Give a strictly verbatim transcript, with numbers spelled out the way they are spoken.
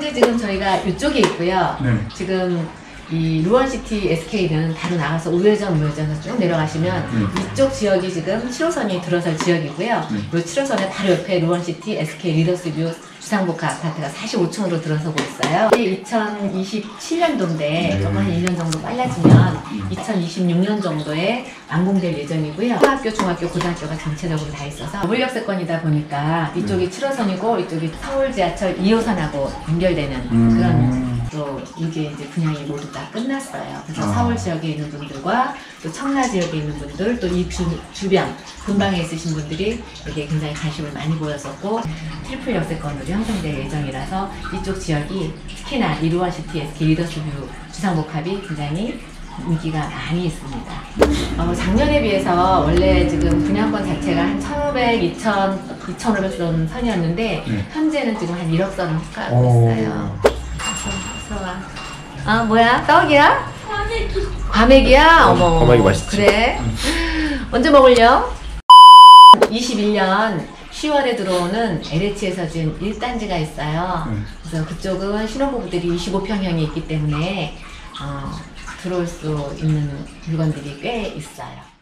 현재 지금 저희가 이쪽에 있고요. 네. 지금 이 루원시티 에스케이는 바로 나가서 우회전 우회전에서 쭉 내려가시면 네. 이쪽 지역이 지금 칠 호선이 들어설 지역이고요. 네. 이 칠 호선의 바로 옆에 루원시티 에스케이 리더스뷰 주상복합 아파트가 사십오 층으로 들어서고 있어요. 이천이십칠 년도인데 네. 조금 한 일 년 정도 빨라지면 이천이십육 년 정도에 완공될 예정이고요. 초등학교, 중학교, 고등학교가 전체적으로 다 있어서 더블역세권이다 보니까 이쪽이 칠 호선이고 이쪽이 서울 지하철 이 호선하고 연결되는 음. 그런 또 이게 이제 분양이 모두 다 끝났어요. 그래서 아. 서울 지역에 있는 분들과 또 청라 지역에 있는 분들 또 이 주변 근방에 있으신 분들이 여기에 굉장히 관심을 많이 보였었고 트리플 역세권으로 형성될 예정이라서 이쪽 지역이 특히나 이 루원시티 에스케이 리더스뷰 주상복합이 굉장히 인기가 많이 있습니다. 어, 작년에 비해서 원래 지금 분양권 자체가 한 천오백, 이천, 이천오백 선 선이었는데 네. 현재는 지금 한 일억 선을 훅가하고 오. 있어요. 어서 와. 아 뭐야? 떡이야? 과메기. 과메기야? 어머. 과메기 맛있지. 그래? 언제 먹을려? 이십일 년 시월에 들어오는 엘에이치에서 지은 일 단지가 있어요. 음. 그래서 그쪽은 신혼부부들이 이십오 평형이 있기 때문에 어, 들어올 수 있는 물건들이 꽤 있어요.